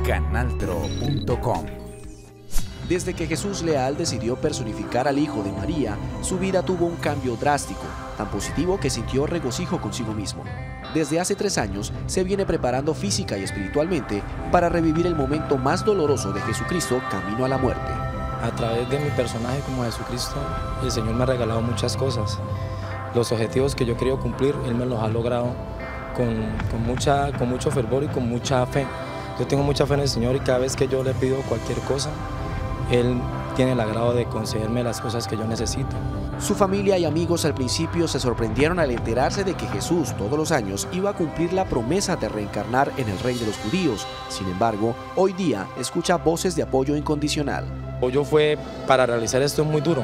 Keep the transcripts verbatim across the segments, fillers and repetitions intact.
canaltro punto com. Desde que Jesús Leal decidió personificar al Hijo de María, su vida tuvo un cambio drástico, tan positivo que sintió regocijo consigo mismo. Desde hace tres años se viene preparando física y espiritualmente para revivir el momento más doloroso de Jesucristo camino a la muerte. A través de mi personaje como Jesucristo, el Señor me ha regalado muchas cosas. Los objetivos que yo he querido cumplir, Él me los ha logrado con, con, mucha, con mucho fervor y con mucha fe. Yo tengo mucha fe en el Señor y cada vez que yo le pido cualquier cosa, Él tiene el agrado de concederme las cosas que yo necesito. Su familia y amigos al principio se sorprendieron al enterarse de que Jesús todos los años iba a cumplir la promesa de reencarnar en el Rey de los Judíos. Sin embargo, hoy día escucha voces de apoyo incondicional. El apoyo fue para realizar esto es muy duro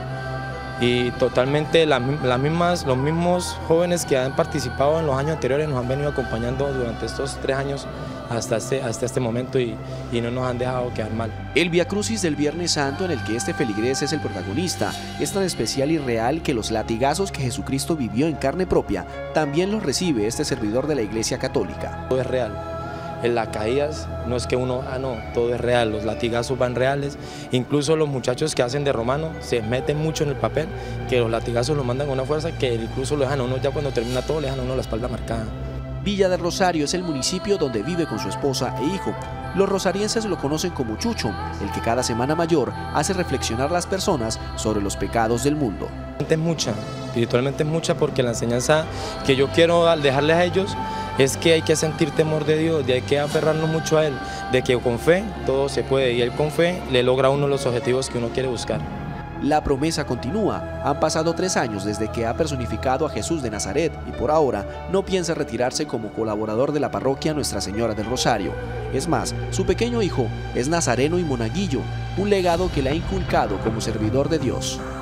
y totalmente las, las mismas, los mismos jóvenes que han participado en los años anteriores nos han venido acompañando durante estos tres años hasta este, hasta este momento y, y no nos han dejado quedar mal. El Vía Crucis del Viernes Santo, en el que este feligrés es el protagonista, es tan especial y real que los latigazos que Jesucristo vivió en carne propia también los recibe este servidor de la Iglesia Católica. Todo es real. En las caídas no es que uno, ah no, todo es real, los latigazos van reales, incluso los muchachos que hacen de romano se meten mucho en el papel, que los latigazos los mandan con una fuerza que incluso lo dejan a uno, ya cuando termina todo, le dejan a uno la espalda marcada. Villa del Rosario es el municipio donde vive con su esposa e hijo. Los rosarienses lo conocen como Chucho, el que cada Semana Mayor hace reflexionar a las personas sobre los pecados del mundo. Es mucha, espiritualmente es mucha, porque la enseñanza que yo quiero dejarles a ellos es que hay que sentir temor de Dios, de hay que aferrarnos mucho a Él, de que con fe todo se puede y Él con fe le logra a uno los objetivos que uno quiere buscar. La promesa continúa. Han pasado tres años desde que ha personificado a Jesús de Nazaret y por ahora no piensa retirarse como colaborador de la parroquia Nuestra Señora del Rosario. Es más, su pequeño hijo es nazareno y monaguillo, un legado que le ha inculcado como servidor de Dios.